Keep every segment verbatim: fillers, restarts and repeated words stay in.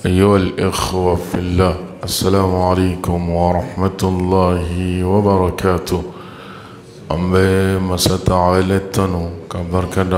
أيها الإخوة في الله، السلام عليكم ورحمة الله وبركاته. أمبي مساتعالتنو كبركدا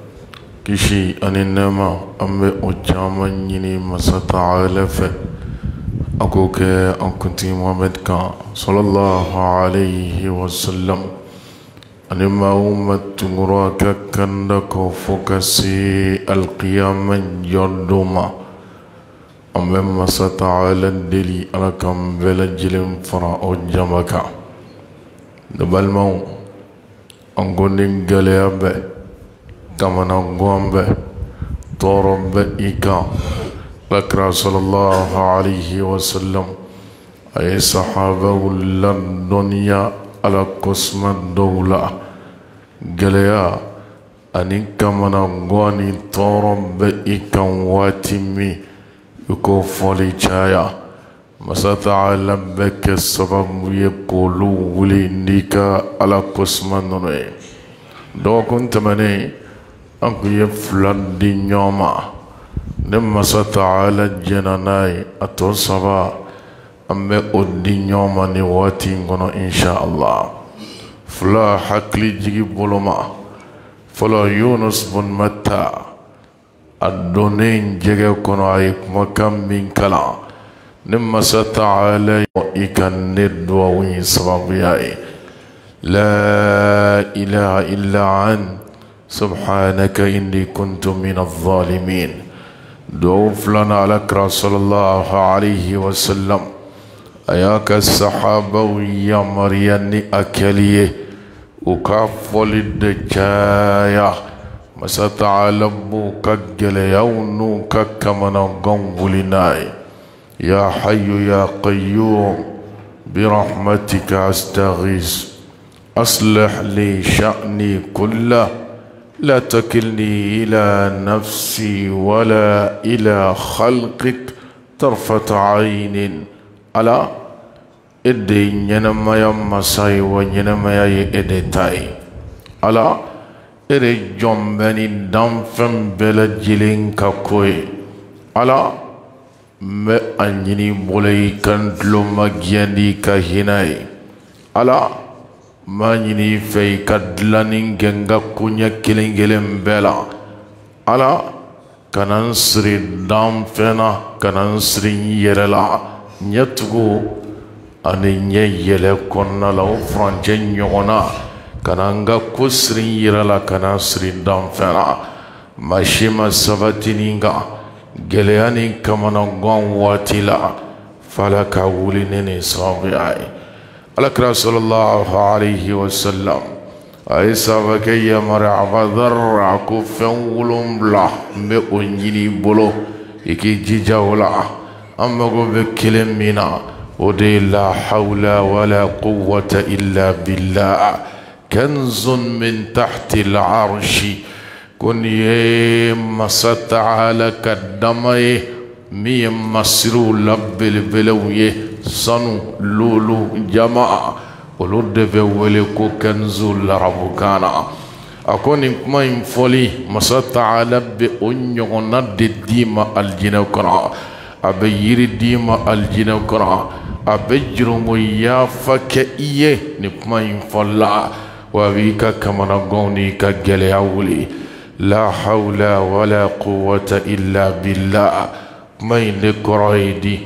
كشي أنينما أمبي أجامن يني مساتعالف أكوك أنكنتي محمد كان صلى الله عليه وسلم أنما أمت مراك كندك فكسي القيامة يردما أمبي مساتعال دلي ألكم بلا جلم فرا أجامك دبل مو أنكونين غلياب كما نقوم به طورب إيكا لكرا صلى الله عليه وسلم أي صحابة الدنيا على قسم الدولة غليا أني كما نقواني طورب إيكا واتمي يكو فولي جايا مساتعال بك السبب يقولوا ولي نيكا على قسم الدنيا دو كنت مني أنكو يفلان دي نيوما نما ستعالى جناناي أتو سبا أمي أدي نيوما نواتي نغنو إن شاء الله فلا حقلي جيجي بولما فلا يونس بن متى الدونين جيجي كنو عيك مكام من كلا نما ستعالى إيكان ندوا وين سبابياي لا إله إلا أنت سبحانك إني كنت من الظالمين. دوف لنا على صلى الله عليه وسلم أياك الصحابة ويا مرياني أكليه وكافل الدجايا مساتعلمو كجل يونو ككمنا قنبلناي يا حي يا قيوم برحمتك أستغيث أصلح لي شأني كله لا تكلني إلى نفسي ولا إلى خلقك طرفة عين على إدي ينما يمساي وينما يدتاي على إدي جنبني دمفن بلا جلين كاكوي على ما أنجني بولي كنتلو مجياني كهناي على ما يني في كدلانين جنگا كونيا كيلين جلم بلا على كنانسري دام فينا كنانسري يرلا نيتغو أني يلا كنا لو فرانجين يونا كنانغا كسري يرلا كنانسري دام فينا ماشي ما سبتينينغا جلياني كمانا غون واتيلا فلا كاوليني صابعي الأكرم صلى الله عليه وسلم أيسا بكي مرعب ذرع كفن بلا بأنجني بلو إكي جيجاولا أما بكلم منا ودي لا حول ولا قوة إلا بالله كنز من تحت العرش كن يما ستعالى كدمي مي مسرو لب البلويه سنو لولو جماعة ولود بولكو كنزو لربكانا أكون ما ينفولي مسات على بأنيو ند ديما الجنو كرا أبير ديما الجنو كرا أبجرم يافك إيه نكما ينفولا وبيكا كما نقوني كجلياولي لا حول ولا قوة إلا بالله ما ينكرايدي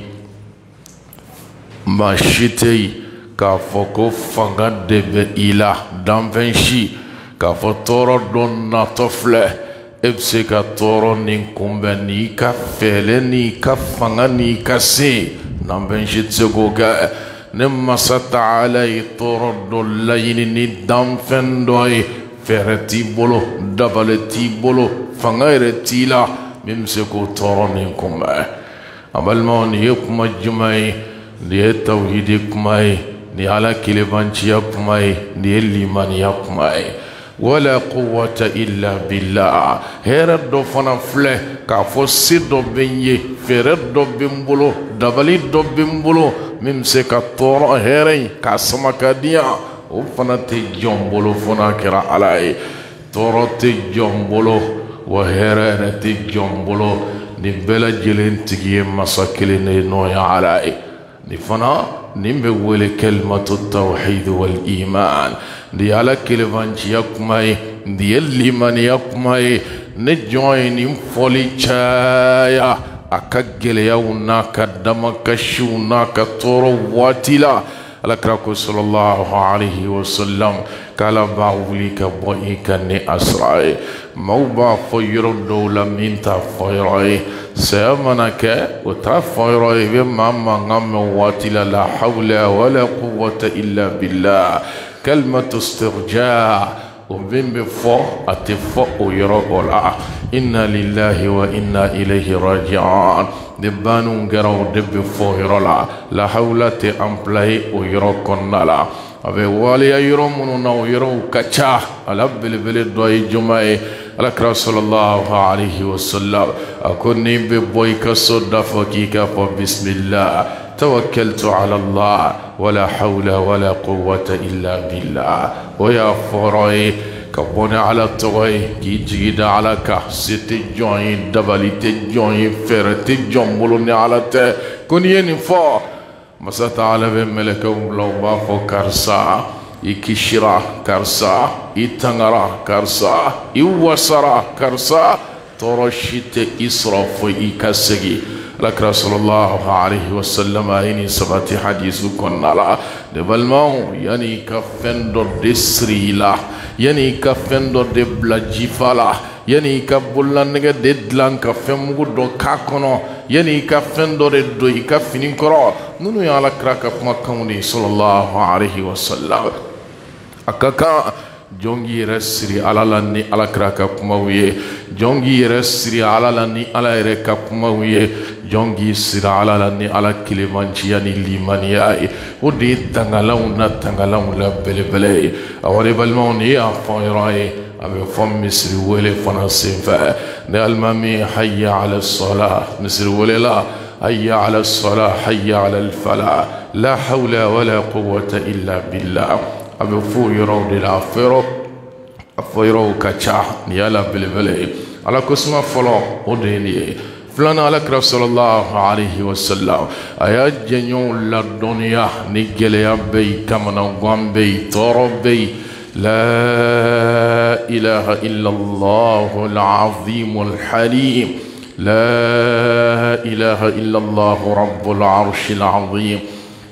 ما شتي كافوكو فغاد بإله دامفنشي كافتورو دون نطفله إبسي كاتورو نينكم بني كفلني كفغني كسي دامفنشي تسوكوكا نما ستعالي طورو دون ليني دامفن دوي فرتي بولو دبلتي بولو فغيرتي لا ممسكو طورو نينكم بني أبالمون يكم الجمعي ni tawhidi kumai ni ala kilibanchiya kumai ni limaniya kumai wala quwwata illa billah hera do fana fle ka fo sido benye fere do bimbolo dabali do bimbolo mim se ka toro hera ka samakadia o fana te jombolo fana kira alai toro te jombolo wa hera te jombolo نبلا جلين تجي مساكلين نويا على نفنا نبول كلمة التوحيد والإيمان دي على كلمة يقمي دي اللي من يقمي نجوين فولي شايا أكجل يونا كدما كشونا كتورو واتلا الأكرم صلى الله عليه وسلم قال باوليك بوئيك ني أسرعي موبا فيرو دولة من تفيري سيامنك وتفيري بماما غم واتلا لا حول ولا قوة إلا بالله كلمة استرجاع وبين بفو أتفو يرو لا إنا لله وإنا إليه راجعون دبانو غراو دب فو يرو لا لا حول تأمبلاي ويرو كنالا أبي والي يرو منو نو يرو كچا على بلبل دوي جمعي الأكرم صلى الله عليه وسلم أكوني ببوي كسود فكيكا فبسم الله توكلت على الله ولا حول ولا قوة إلا بالله ويا فراي كبوني على التوي كي جيد على كحسة جوين دبلت جوين فرت جون بلوني على ت كوني نفا مسات على بملكهم لو بافو كرسا يكشرا كرسا يتنغرا كرسا يوسرا كرسا ترشيت إسراف يكسجي لك رسول الله عليه وسلم أيني سبتي حديث كنا لا دبل ماو يعني كفندو دسريلا يعني كفندو دبلا جفالا يعني كبولان نجا ددلان كفمو دو كاكونو يعني كفندو دو يكفنين كرا نونو يالا كراك مكموني صلى الله عليه وسلم أكاكا jongi resri alala ni alakra ka kumawiye jongi resri alala ni ala ere ka kumawiye jongi sira alala ni ala kilimanci yani limaniya odi tangalaw na tangalaw la belebele awari balmoni ya fayrai abe fam misri wele fana sefa ne almami hayya ala salah misri wele la hayya ala salah hayya ala al falah la hawla wala quwwata illa billah abe fu yoro de la fero afiro kacha ni ala bilbele ala kusma folo odeni flana ala kraf sallallahu alayhi wa sallam aya jenyon la dunya ni gele abay kamana gombe torobe la ilaha illa allah al azim al halim la ilaha illa allah rabbul arsh al azim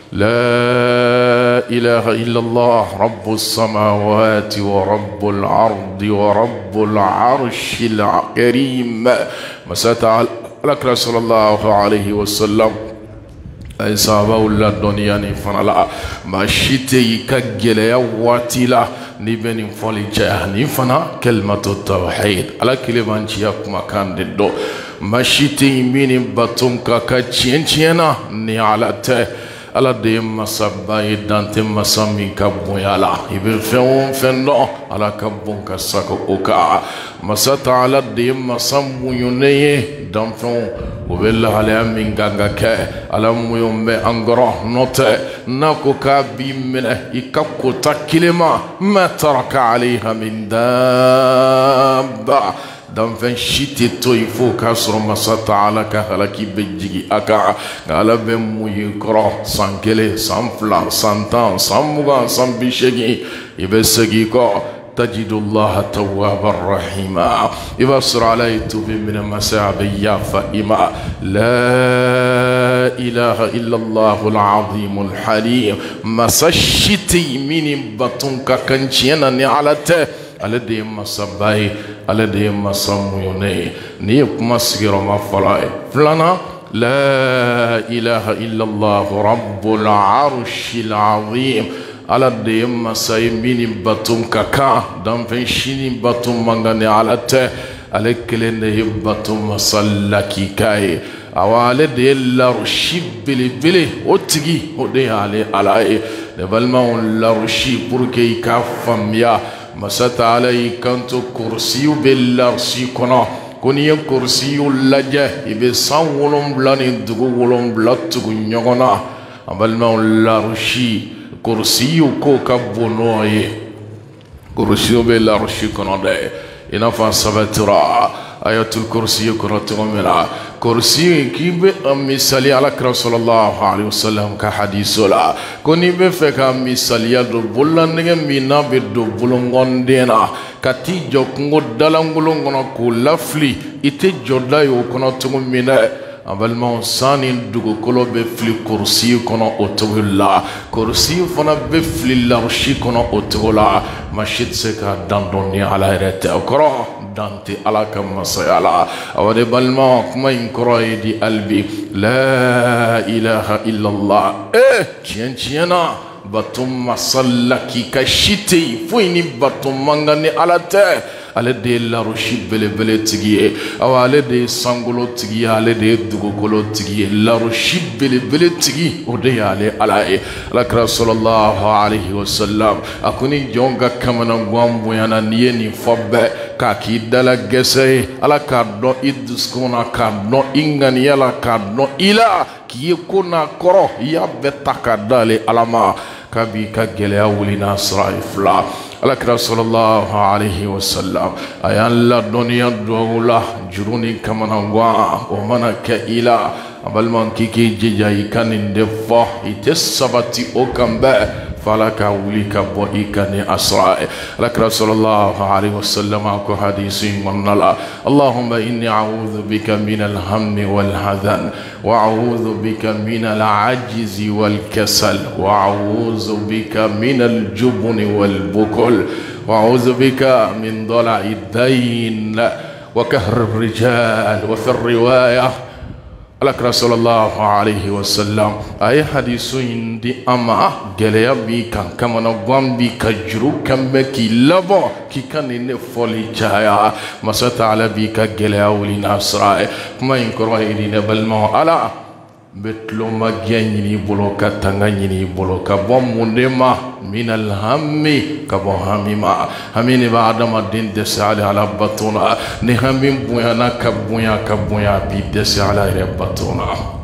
لا إله إلا الله رب السماوات ورب الأرض ورب العرش الكريم مسات الأكرم صلى الله عليه وسلم أي صحابة الدنيا نفنا ما شتي كجل يواتلا نبني فلجاه نفنا كلمة التوحيد على كلمة جيك مكان دو ما شتي مين باتم كاكاتشينشينا نعلته ala de masaba idante masami kabuyala ibe fewon fendo ala kabon kasako oka masata ala de masambu yuneye damfon obella ala minganga ke ala muyombe angoro note nako ka bimene ikako takilema ma taraka alaiha min dabba dan fen shiti to il faut kasro masata ala ka halaki bejigi aka ala be muyi kro sankele sanfla santan samuga sambishegi ibesegi ko تجد الله توابا رحيما يبصر عليه توب من المسابيا فإما لا إله إلا الله العظيم الحليم مسشتي من بطنك كنشينا نعلته على دي مسابي على دي مساميوني نيك مسير ما فلاي فلنا لا إله إلا الله رب العرش العظيم على دي مساي من بطن كاكا دم فنشيني بطن مغاني على ته على كلنه بطن مسلكي كاي awale de la rushi bili bili otigi ode ale alai de balma on la rushi pour que ka famia masata alai kanto kursiyu bil arsi kono koni kursiyu laje ibe sawolom blani dugu wolom blatu nyogona balma on la rushi kursiyu ko kabonoye kursiyu bil arsi kono de ina fa sabatira ayatul kursiyu kono tumela kursi kibe misali ala kira sallallahu alaihi wasallam ka hadiso la koni be fe ka misali ya do bolande mina be do bolongondena kati jokungo dalangulongo kono ko lafli ite joda yo kono tumu mina abalma sani dugo kolo be fli kursi kono otola kursi fana be fli larshi kono otola mashit se ka dandoni ala rete okro dante ala kama sayala awade balma kuma inkoro di albi la ilaha illa allah eh chien chiena batum masallaki kashiti fuini batum mangani ala te ale de la roshi bele bele tigiye awale de sangolo tigiye ale de dugukolo tigiye la roshi bele bele tigi ode ale alae alakra sallallahu alaihi wasallam akuni jonga kamana gwambo yana niye ni fobbe ka kidala gese alaka do iduskona ka no ingani yala ka no ila kiye kuna koro ya betaka dale alama kabi ka gele awulina sraifla alakira sallallahu alaihi wasallam ayalla dunya dola juruni kamanangwa o mana ka ila abalman kiki jijai kaninde fo ite sabati o kambe falaka wulika bo ikani asra alakira sallallahu alaihi wasallam ko hadisi manala allahumma inni a'udhu bika min al-hammi wal hadan wa a'udhu bika min al-'ajzi wal kasal wa a'udhu bika min al-jubni wal bukl wa a'udhu bika min dala'i ad-dayn wa kahr ar-rijal wa fi ar-riwayah alakira sallallahu alaihi wasallam ay hadisu indi ama geleya bi kan kamana gwambi ka juru kambe ki labo ki kanine foli jaya masata ala bi ka geleya wuli nasra kuma in korwa idine balma ala betlo magyani bolo katanga nyini bolo ka bomundema min alhammi ka bo hamima hamini ba adama din de sali ala batuna ni hamim buyana ka buya ka buya bi de sali ala batuna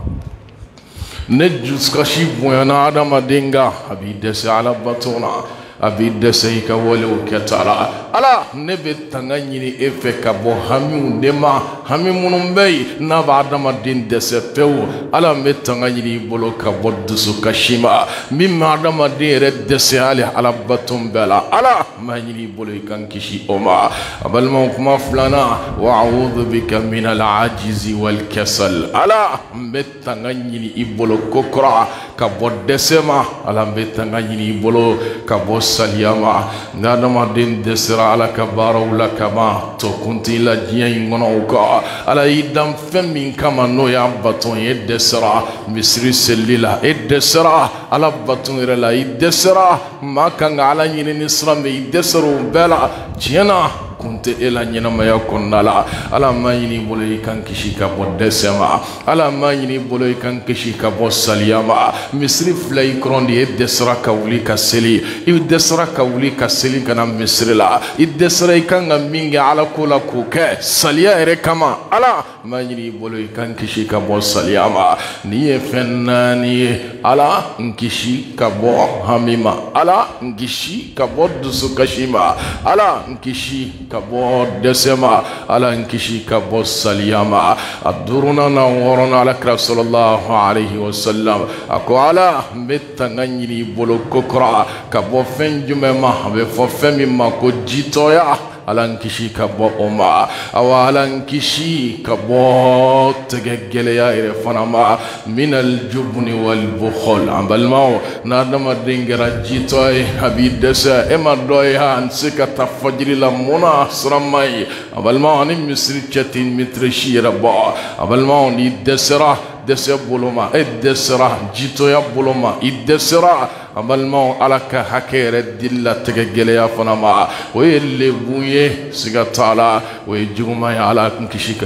ne juska shi buyana adama dinga abi de sali ala batuna abi de sai ka wole o ketara ala ne be tanga nyini efe ka bo hamimu dema hamimu mbei na ba adama din de se pew ala me tanga nyini bolo ka boddusu kashima mimma adama din re de se ali ala batum bela ala ma nyini bolo kan kishi oma abal ma kuma flana wa a'udhu bika min al-'ajzi wal kasal ala me tanga nyini ibolo kokra ka boddesema ala me tanga nyini bolo ka bo saliyama nadama din desira ala kabara wala kama to kunti la diya ngono ko ala idam femi kama no ya baton ye desira misri selila e desira ala baton la e desira makanga ala nyini nisra me desiro bela jena kunte ela nyina maya konnala ala mayini boloy kan kishi ka bodesema ala mayini boloy kan kishi ka bosaliyama misri flay krondi e desra ka wuli ka seli e desra ka wuli ka seli kana misri la e desra kan minga ala kula ku ke saliya ere kama ala mayini boloy kan kishi ka bosaliyama ni e fennani ala nkishi ka bo hamima ala nkishi ka boddusu kashima ala nkishi kabo desema ala nkishi kabo saliyama aduruna na worona ala kira sallallahu alaihi wasallam ako ala metta nganyiri bolo kokra kabo fenjume ma be fo femi ma ko jitoya ala nkishi kabo oma awa ala nkishi kabo tegegele ya ire fanama min aljubni wal bukhul ambalmao na dama dingera jitoy habidesa ema doya ansika tafajri la muna sramai ambalmao ni misri chatin mitrishi rabba ambalmao ni desra dese boloma e desra jitoya boloma idesra abalma alaka hakere dilla tegegele ya fanama wele buye sigatala we juma ya ala kishika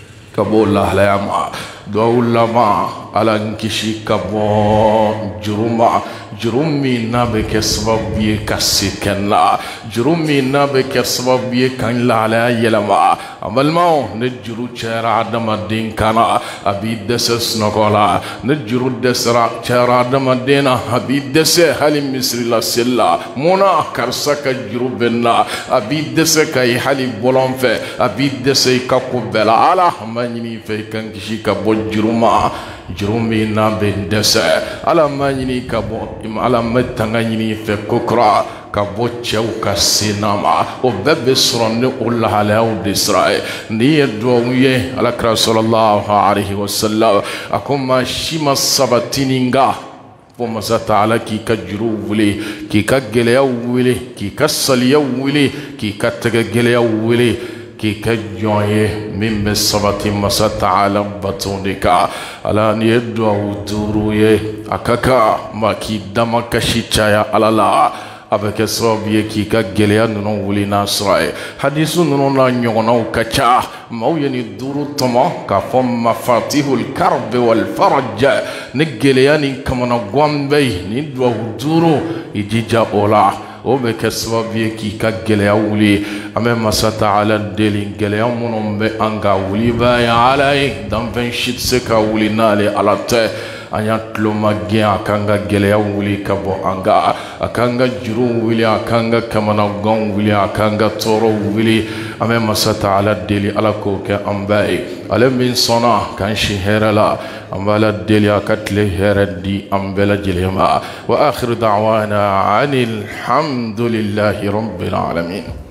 kabola layama dawlama ala kishika bo juruma جرومي نابك سببي كسكنا جرومي نابك سببي كان لا على يلما عمل ماو نجرو شارع عدم الدين كان أبي دسس نقولا نجرو دسرا شارع عدم الدين أبي دس هل مصر لا سلا مونا كرسك جروبنا أبي دس كاي حلي بولون في أبي دس كقبلا على ماني في كان كشي كبو جروما جرومي نابن دس على ماني كبو على متنغني في كوكرا كبو تشوكا سينما وبب سرني قول على ودسراء ني دويه على رسول الله عليه وسلم اكما شيما سبتينغا ومسات على كي كجرو ولي كي كجليا ولي كي كسليا ولي كي كتجليا ولي كي كجويه من بسبتي مسات على بطونك على نيدو دورويه اكاكا ما كي دمك شيچايا على لا avec sababu ki ka gɛlɛya ninnu wuli n'a sɔrɔ ye hadisu ninnu n'a ɲɔgɔnnaw ka ca maaw ye ni duuru tɔmɔ k'a fɔ mafatihul karbi wal faraj ni gɛlɛya ni kamana gan bɛ yen ni duwawu duuru i jija o la o bɛ kɛ sababu ye k'i ka gɛlɛya wuli an bɛ masa taala deli gɛlɛya minnu bɛ an ka wuli b'a ye ala ye danfɛn si tɛ se ka wuli n'ale ala tɛ an y'a tulo ma gɛn a kan ka gɛlɛya wuli ka bɔ an ka a kan ka juru wuli a kan ka kamana gan wuli a kan ka tɔɔrɔ wuli an bɛ masa taala deli ala k'o kɛ an bɛɛ ye ale min sɔnna k'an si hɛrɛ la an b'a la deli a ka tile hɛrɛ di an bɛɛ lajɛlen ma wa akhiru da'wana anil hamdulillahi rabbil alamin.